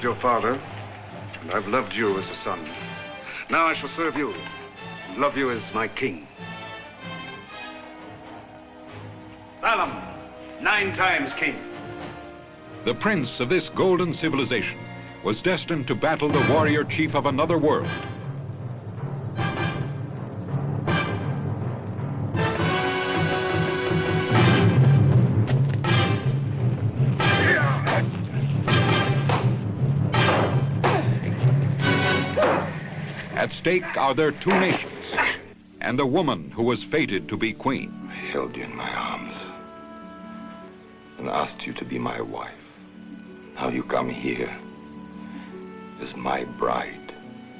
loved your father, and I've loved you as a son. Now I shall serve you, and love you as my king. Balaam, 9 times king. The prince of this golden civilization was destined to battle the warrior chief of another world. At stake are their 2 nations, and the woman who was fated to be queen. I held you in my arms and asked you to be my wife. Now you come here as my bride.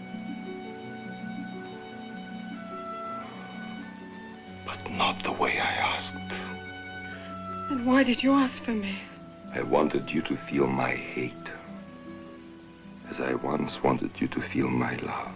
But not the way I asked. And why did you ask for me? I wanted you to feel my hate, as I once wanted you to feel my love.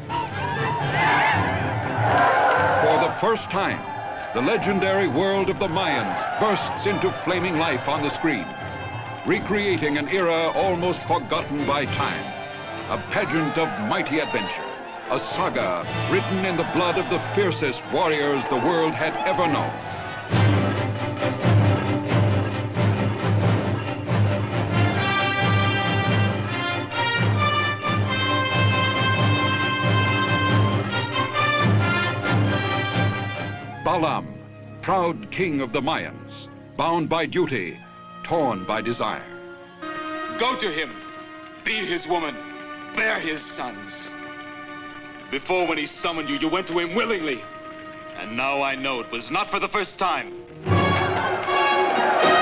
For the first time, the legendary world of the Mayans bursts into flaming life on the screen, recreating an era almost forgotten by time. A pageant of mighty adventure, a saga written in the blood of the fiercest warriors the world had ever known. Balaam, proud king of the Mayans, bound by duty, torn by desire. Go to him, be his woman, bear his sons. Before, when he summoned you, you went to him willingly. And now I know it was not for the first time.